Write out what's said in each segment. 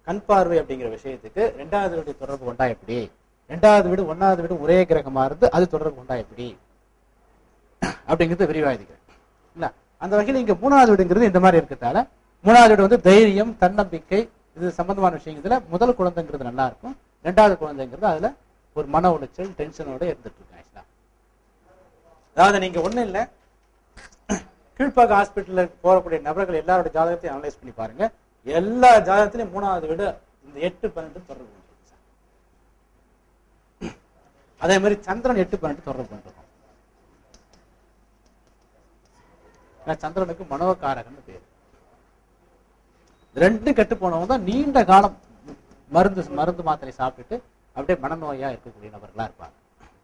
கண் பார்வை அப்படிங்கிற விஷயத்துக்கு 2வது வீடு தொடர்பு கொண்டா எப்படி, 2வது வீடு 1வது வீடு ஒரே கிரகமா இருந்து அது தொடர்பு கொண்டா எப்படி அப்படிங்கிறது விரிவாதிக்கிறேன். இல்ல அந்த வகையில் இங்க 3வது வீடுங்கிறது இந்த மாதிரி இருக்கிறதால 3வது வீடு வந்து தைரியம், தன்னம்பிக்கை, இது சம்பந்தமான விஷயங்கள்ல முதல் குழந்தைங்கிறது நல்லா இருக்கும். 2வது குழந்தைங்கிறது அதுல ஒரு மன உளைச்சல், டென்ஷனோட இருந்துட்டு இருக்காங்க. அதாவது நீங்க ஒண்ணும் இல்லை, கீழ்ப்பாக்க ஹாஸ்பிட்டல்ல போகக்கூடிய நபர்கள் எல்லாரோட ஜாதகத்தையும் அனலைஸ் பண்ணி பாருங்க. எல்லா ஜாதகத்திலையும் 3வது வீடு இந்த 8, 12 தொடர்பு கொண்டிருக்கு. அதே மாதிரி சந்திரன் 8, 12 தொடர்பு கொண்டிருக்கும். சந்திரனுக்கு மனோகாரகன்னு பேரு. 2 கெட்டு போனவங்க தான் நீண்ட காலம் மருந்து மாத்திரை சாப்பிட்டுட்டு அப்படியே மனநோயா இருக்கக்கூடிய நபர்களா இருப்பாங்க.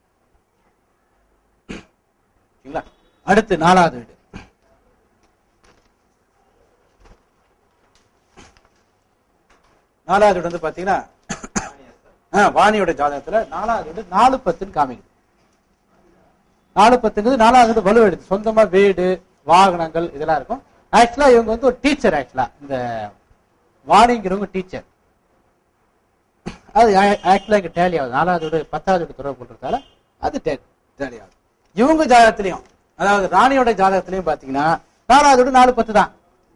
அடுத்து 4வது வீடு. நாலாவது வீடு வந்து பாத்தீங்கன்னா வாணியோட ஜாதகத்துல 4வது வீடு 4-10 காமிக்குது. 4-10 4வது வீடு வலு எடுத்து சொந்தமா வீடு, வாகனங்கள் இதெல்லாம் இருக்கும். ஆக்சுவலா இவங்க வந்து ஒரு டீச்சர். ஆக்சுவலா இந்த வாணிங்கிறவங்க டீச்சர். அது ஆக்சுவலா இங்க டேலி ஆகுது. 4வது வீடு 10வது வீடு தொடர்பு கொள்றதால அது டேலி ஆகுது. இவங்க ஜாதகத்திலையும், அதாவது ராணியோட ஜாதகத்திலையும் பாத்தீங்கன்னா 4வது வீடு 4-10 தான்.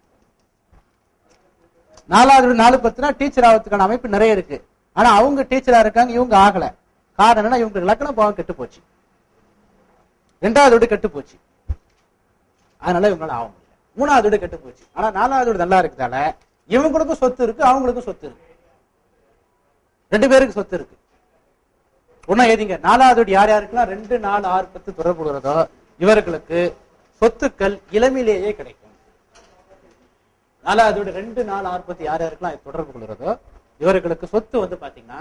4வது வீடு 4-10 டீச்சர் ஆகிறதுக்கான அமைப்பு நிறைய இருக்கு. ஆனா அவங்க டீச்சரா இருக்காங்க, இவங்க ஆகல. காரணம் என்னன்னா இவங்களுக்கு லக்ன பாவம் கெட்டு போச்சு, 2வது வீடு கெட்டு போச்சு, அதனால இவங்களால ஆக முடியல. 3வது வீடு கெட்டு போச்சு, ஆனா 4வது வீடு நல்லா இருக்கிறதால இவங்களுக்கும் சொத்து இருக்கு, அவங்களுக்கும் சொத்து இருக்கு, 2 பேருக்கு சொத்து இருக்கு. ஒன்னும் ஏதிங்க 4வது வீடு யார் யாருக்குன்னா 2, 4, 6, 10 தொடர்பு கொள்றதோ இவர்களுக்கு சொத்துக்கள் இளமையிலேயே கிடைக்கும். 4வது வீடு 2, 4, 6, 10 யார் யாருக்கெல்லாம் தொடர்பு கொள்றதோ இவர்களுக்கு சொத்து வந்து பாத்தீங்கன்னா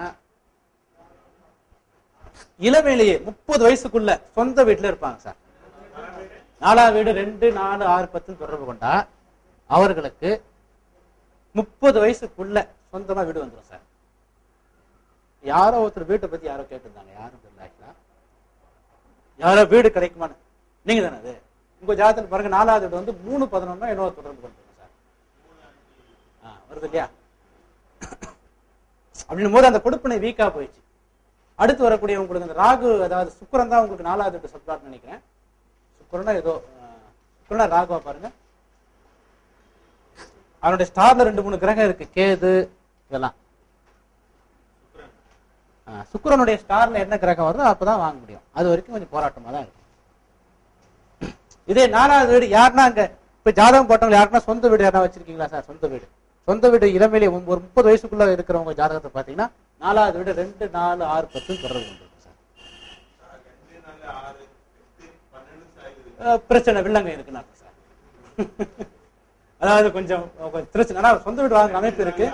இளமையிலேயே 30 வயசுக்குள்ள சொந்த வீட்டுல இருப்பாங்க சார். 4வது வீடு 2, 4, 6, 10 தொடர்பு கொண்டா அவர்களுக்கு 30 வயசுக்குள்ள சொந்தமா வீடு வந்துடும் சார். யாரோ ஒருத்தர் வீட்டை பத்தி யாரோ கேட்டிருந்தாங்க, யாரும் தெரியல. யாரோ வீடு கிடைக்குமான்னு. நீங்க தானே அது உங்க ஜாதகத்தில் பாருங்க. 4வது வீடு வந்து 3, 11 என்னவோ தொடர்பு கொண்டிருக்கோம் சார். வருது இல்லையா? அப்படின்னும் போது அந்த கொடுப்பினை வீக்கா போயிடுச்சு. அடுத்து வரக்கூடிய உங்களுக்கு இந்த ராகு, அதாவது சுக்கிரன் தான் உங்களுக்கு 4வது வீட்டு சப்ளாட் நினைக்கிறேன். சுக்கிரனா ஏதோ சுக்கிரனா ராகுவா பாருங்க. அவனுடைய ஸ்டார்ல 2, 3 கிரகம் இருக்கு, கேது இதெல்லாம். சுக்கிரனுடைய ஸ்டார்ல என்ன கிரகம் வருதோ அப்பதான் வாங்க முடியும். அது வரைக்கும் கொஞ்சம் போராட்டமா தான் இருக்கு. இதே 4வது வீடு யாருன்னா அங்க இப்ப ஜாதகம் போட்டவங்க யாருன்னா சொந்த வீடு யாரா வச்சிருக்கீங்களா சார்? சொந்த வீடு இளமையிலே ஒரு 30 வயசுக்குள்ள இருக்கிறவங்க ஜாதகத்தை பாத்தீங்கன்னா 4வது வீடு 2, 4, 6, 10 தொடர்பு கொண்டிருக்கு சார். பிரச்சனை வில்லங்க இருக்குன்னா சார். அதாவது கொஞ்சம் பிரச்சனை. சொந்த வீடு வாங்குற அமைப்பு இருக்கு,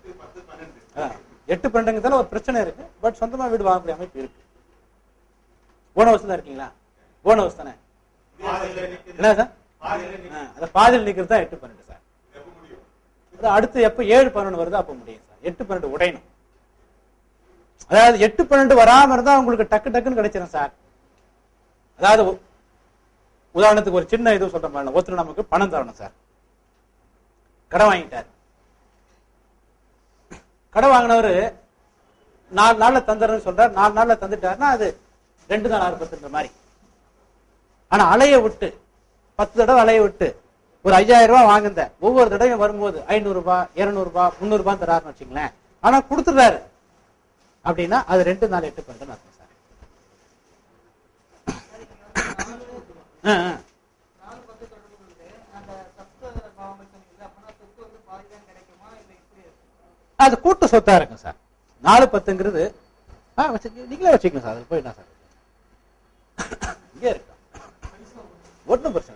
8, 12 ஒரு பிரச்சனை இருக்கு. பட் சொந்தமா வீடு வாங்கக்கூடிய அமைப்பு இருக்கு. போன வருஷம் தான் இருக்கீங்களா? போன வருஷம் தானே என்ன சார்? அத பாதியில் நிக்கிறது தான் 8, 12 சார். அடுத்து எப்ப 7, 11 வருதோ அப்ப முடியும் சார். 8, 12 உடையணும். அதாவது 8, 12 வராம இருந்தா உங்களுக்கு டக்கு டக்குன்னு கிடைச்சிடும் சார். அதாவது உதாரணத்துக்கு ஒரு சின்ன இது சொல்ற மாதிரி, ஒருத்தர் நமக்கு பணம் தரணும் சார். கடன் வாங்கிட்டார். கடன் வாங்கினவரு 4 நாள்ல தந்துறேன்னு சொல்றாரு. 4 நாள்ல தந்துட்டாருன்னா அது 2 நாள் 6, 10 மாதிரி. ஆனா அலைய விட்டு 10 தடவை அலைய விட்டு ஒரு 5000 ரூபாய் வாங்குந்த ஒவ்வொரு தடவையும் வரும்போது 500 ரூபாய், 200 ரூபாய், 300 ரூபாய் தராருன்னு வச்சுங்களேன். ஆனா கொடுத்துறாரு அப்படின்னா அது 2 நாள் 8, 12 அர்த்தம் சார். அது கூட்டு சொத்தா இருக்கும் சார். 4, 10ங்கிறது நீங்களே வச்சுக்கணும் சார். அதுல போய் என்ன சார் இங்கே இருக்கு, ஒன்றும் பிரச்சனை.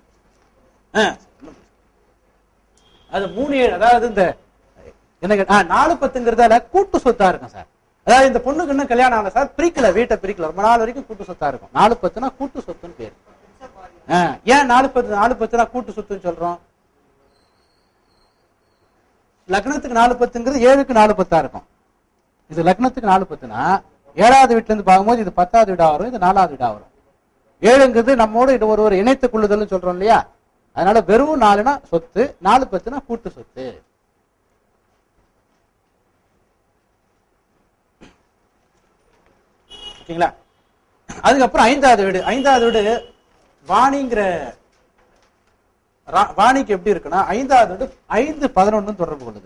அது 3, 7 அதாவது இந்த என்ன 4, 10ங்கிறதால கூட்டு சொத்தா இருக்கும் சார். அதாவது இந்த பொண்ணுக்கு இன்னும் கல்யாணம் ஆகல சார், பிரிக்கல, வீட்டை பிரிக்கல, ரொம்ப நாள் வரைக்கும் கூட்டு சொத்தா இருக்கும். 4, 10னா கூட்டு சொத்துன்னு பேரு. ஏன் 4, 10னா கூட்டு சொத்துன்னு சொல்றோம்? லக்னத்துக்கு 4, 10ங்கிறது 7க்கு 4, 10 இருக்கும். இது லக்னத்துக்கு 4, 10னா 7வது வீட்டுல இருந்து பார்க்கும்போது இது 10வது வீடா வரும், இது 4வது வீடா வரும். 7ங்கிறது நம்மோட இது ஒரு இணைத்து கொள்ளுதல்னு சொல்றோம் இல்லையா? அதனால வெறும் 4னா சொத்து, 4, 10னா கூட்டு சொத்து. ஓகேங்களா? அதுக்கப்புறம் ஐந்தாவது வீடு வாணிங்கிற வாணிக்கு எப்படி இருக்குன்னா, ஐந்தாவது வீடு 5-11 தொடர்பு கொள்ளுது.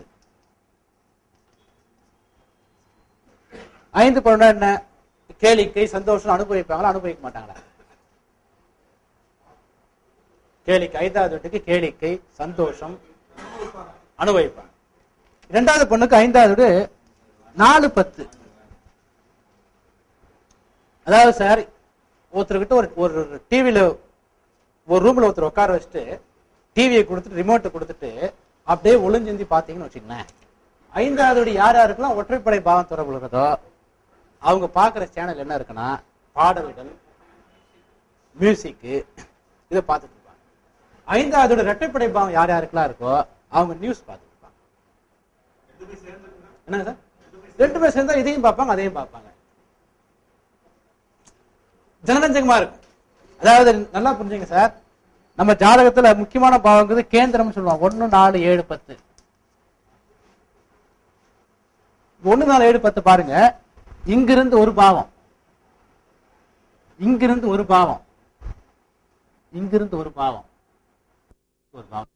5-11 என்ன? கேளிக்கை, சந்தோஷம் அனுபவிப்பாங்களா, அனுபவிக்க மாட்டாங்களா? கேளிக்கை, ஐந்தாவது வீட்டுக்கு கேளிக்கை, சந்தோஷம் அனுபவிப்பாங்க. இரண்டாவது பொண்ணுக்கு ஐந்தாவது வீடு 4-10. அதாவது சார், ஒருத்தர்கிட்ட ஒரு டிவியில ஒரு ரூம்ல ஒருத்தர் உட்கார வச்சுட்டு டிவியை கொடுத்துட்டு ரிமோட்டை கொடுத்துட்டு அப்படியே ஒளிஞ்சிந்தி பாத்தீங்கன்னு வச்சுக்கோங்களேன், ஐந்தாவது யார் யாருக்கெல்லாம் ஒற்றைப்படை பாவம் தொடர்பு உள்ளதோ அவங்க பாக்குற சேனல் என்ன இருக்குன்னா, பாடல்கள், மியூசிக்கு, இதை பார்த்துட்டு இருப்பாங்க. ஐந்தாவது இரட்டைப்படை பாவம் யார் யாருக்கெல்லாம் இருக்கோ அவங்க நியூஸ் பார்த்துட்டு இருப்பாங்க. என்ன சார்? 2 பேர் சேர்ந்தா இதையும் பார்ப்பாங்க அதையும் பார்ப்பாங்க. ஜனரஞ்சகமா இருக்கும். அதாவது நல்லா புரிஞ்சுங்க சார், நம்ம ஜாதகத்துல முக்கியமான பாவங்கிறது கேந்திரம் சொல்லுவாங்க. 1, 4, 7, 10. 1, 4, 7, 10 பாருங்க. இங்கிருந்து ஒரு பாவம், இங்கிருந்து ஒரு பாவம், இங்கிருந்து ஒரு பாவம், ஒரு பாவம்.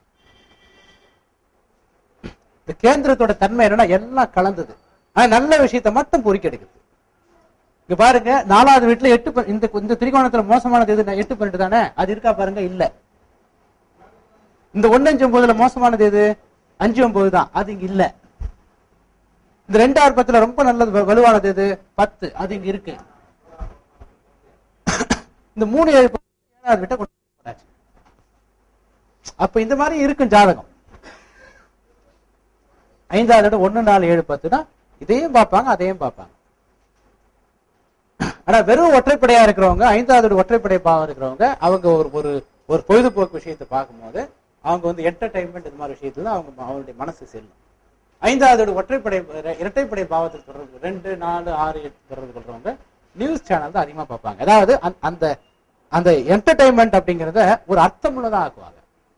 இந்த கேந்திரத்தோட தன்மை என்னன்னா எல்லாம் கலந்தது. நல்ல விஷயத்தை மட்டும் பொறுக்கெடுக்குது. இங்க பாருங்க, 4வது வீட்டுல 8 இந்த திரிகோணத்துல மோசமானது எது? 8-12 தானே? அது இருக்கா பாருங்க, இல்ல. இந்த 1-5-9 மோசமானது எது? 5-9 தான். அது இங்க இல்ல. இந்த 2-6-10 ரொம்ப நல்லது வலுவானது எது? 10. அது இங்க இருக்கு. இந்த 3-7-7வது வீட்டை கொண்டு போனாச்சு. அப்ப இந்த மாதிரி இருக்கும் ஜாதகம். ஐந்தாவது 1, 4, 7, 10 தான். இதையும் பார்ப்பாங்க அதையும் பார்ப்பாங்க. ஆனா வெறும் ஒற்றைப்படையா இருக்கிறவங்க, ஐந்தாவது ஒற்றைப்படை பாவம் இருக்கிறவங்க, அவங்க ஒரு பொழுதுபோக்கு விஷயத்தை பார்க்கும்போது அவங்க வந்து என்டர்டைன்மெண்ட் இந்த மாதிரி விஷயத்துல அவங்களுடைய மனசு செல்லும். ஐந்தாவது ஒற்றைப்படை இரட்டைப்படை பாவத்தில் தொடர்பு 2, 4, 6, 8 தொடர்பு கொள்றவங்க நியூஸ் சேனல் தான் அதிகமா பார்ப்பாங்க. அதாவது அந்த அந்த என்டர்டைன்மெண்ட் அப்படிங்கறத ஒரு அர்த்தமுள்ளதான் ஆக்குவாங்க.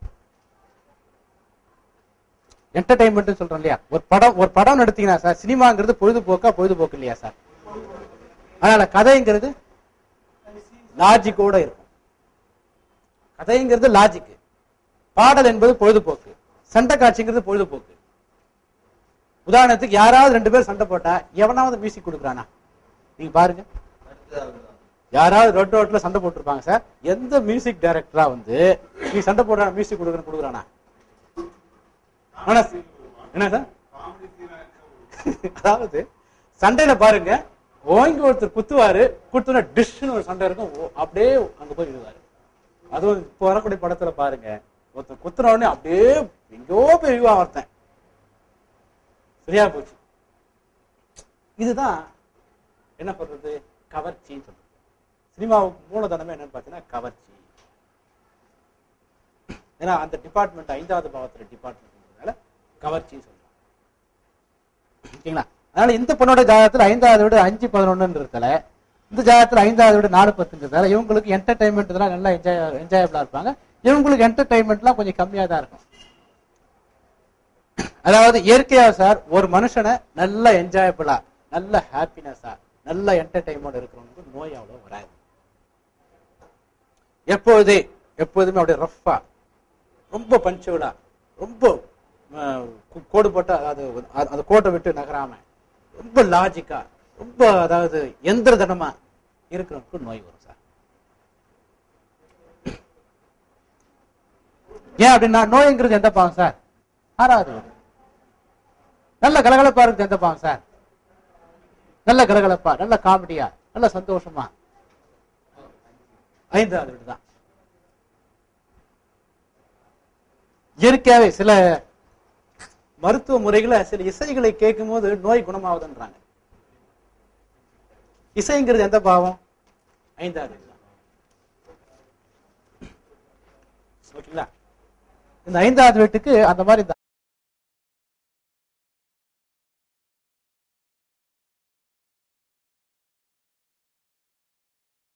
என்டர்டைன்மெண்ட் சொல்றோம் இல்லையா? ஒரு படம் எடுத்தீங்கன்னா சார், சினிமாங்கிறது பொழுதுபோக்கு இல்லையா சார்? அதனால கதைங்கிறது லாஜிக்கோட இருக்கும். கதைங்கிறது லாஜிக், பாடல் என்பது பொழுதுபோக்கு, சண்டை காட்சிங்கிறது பொழுதுபோக்கு. உதாரணத்துக்கு யாராவது 2 பேர் சண்டை போட்டா எவனாவது மியூசிக் கொடுக்குறானா? நீங்க பாருங்க, யாராவது ரோட்ல சண்டை போட்டுருப்பாங்க சார். எந்த மியூசிக் டைரக்டரா வந்து நீ சண்டை போடுற மியூசிக் கொடுக்குறானா? என்ன சார்? அதாவது சண்டையில பாருங்க, ஓங்கி ஒருத்தர் குத்துவாரு, குத்துனா டிஷ்னு ஒரு சண்டை இருக்கும், அப்படியே அங்க போய் விடுவாரு. அதுவும் இப்ப வரக்கூடிய படத்துல பாருங்க, ஒருத்தர் குத்துன உடனே அப்படியே எங்கோ போய் விழுவா ஒருத்தன். சரியா போச்சு. இதுதான் என்ன பண்றது, கவர்ச்சின்னு சொல்றது. சினிமாவுக்கு மூலதனமே என்னன்னு பாத்தீங்கன்னா கவர்ச்சி. ஏன்னா அந்த டிபார்ட்மெண்ட் 5வது பாவத்துல டிபார்ட்மெண்ட்னால கவர்ச்சி சொல்றோம். ஓகேங்களா? அதனால இந்த பொண்ணோட ஜாதகத்துல 5வது வீடு 5-11 இருக்கல, இந்த ஜாதகத்துல 5வது வீடு 4-10 இவங்களுக்கு என்டர்டைன்மெண்ட் இதெல்லாம் நல்லா என்ஜாயபிளா இருப்பாங்க. இவங்களுக்கு என்டர்டைன்மெண்ட்லாம் கொஞ்சம் கம்மியா தான் இருக்கும். அதாவது இயற்கையா சார், ஒரு மனுஷனை நல்ல என்ஜாயபிளா, நல்ல ஹாப்பினஸா, நல்ல என்டர்டைன்மெண்ட் இருக்கிறவங்களுக்கு நோய் அவ்வளவு வராது. எப்போதுமே அப்படியே ரஃபா, ரொம்ப பஞ்சுவலா, ரொம்ப கோடு போட்டா அந்த கோட்டை விட்டு நகராம, ரொம்ப லாஜிக்கா, ரொம்ப அதாவது எந்திரதனமா இருக்கிறவங்களுக்கு நோய் வரும் சார். ஏன் அப்படின்னா, நோய்ங்கிறது எந்த பாவம் சார்? 6வது. நல்ல கலகலப்பா இருக்கு எந்த பாவம் சார்? நல்ல கலகலப்பா, நல்ல காமெடியா, நல்ல சந்தோஷமா 5வது வீடு தான். இயற்கையாவே சில மருத்துவ முறைகளை, சில இசைகளை கேட்கும் போது நோய் குணமாவதுன்றாங்க. இசைங்கிறது எந்த பாவம்? 5வது. ஓகேங்களா? இந்த 5வது வீட்டுக்கு அந்த மாதிரி